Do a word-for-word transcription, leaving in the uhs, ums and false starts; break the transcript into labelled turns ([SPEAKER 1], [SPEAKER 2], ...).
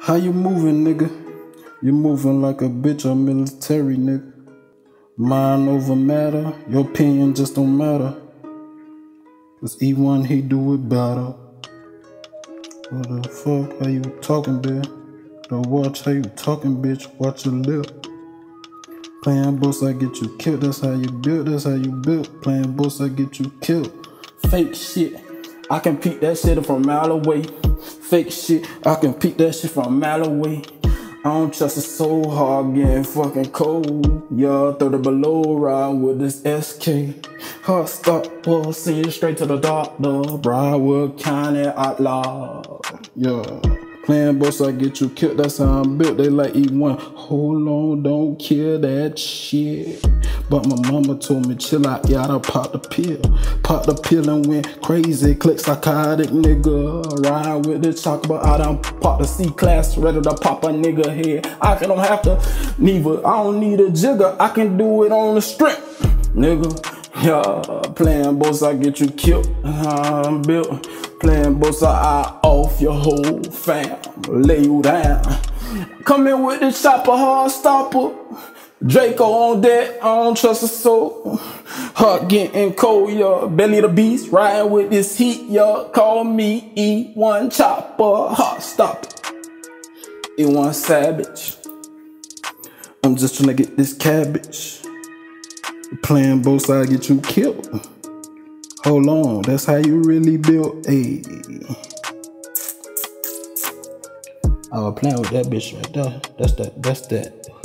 [SPEAKER 1] How you moving, nigga? You moving like a bitch or military, nigga. Mind over matter, your opinion just don't matter. Cause E one, he do it better. What the fuck? How you talking, bitch? Don't watch how you talking, bitch. Watch your lip. Playing boss, I get you killed. That's how you built. That's how you built. Playing boss, I get you killed. Fake shit, I can peek that shit from a mile away. Fake shit, I can peek that shit from a mile away. I don't trust it so hard, getting fucking cold. Yeah, throw the below ride with this S K. Hot stop, well, send you straight to the doctor. Broward County outlaw. Yeah. Playing boss, I get you killed. That's how I'm built. They like E one. Hold on, don't kill that shit. But my mama told me chill out. Yeah, I done pop the pill. Pop the pill and went crazy. Click psychotic nigga. Ride with the chocolate. I done pop the C class. Ready to pop a nigga head. I don't have to neither. I don't need a jigger. I can do it on the strip, nigga. Yeah, playing boss, I get you killed. I'm built. Playing both sides off your whole fam. Lay you down. Come in with the chopper, hard stopper. Draco on deck, I don't trust a soul. Heart getting cold, yeah. Belly the beast, riding with this heat, yeah. Call me E one chopper, heart stopper. E one savage. I'm just trying to get this cabbage. Playing both sides, get you killed. Hold on, that's how you really build. Ayy. I was playing with that bitch right there. That's that, that's that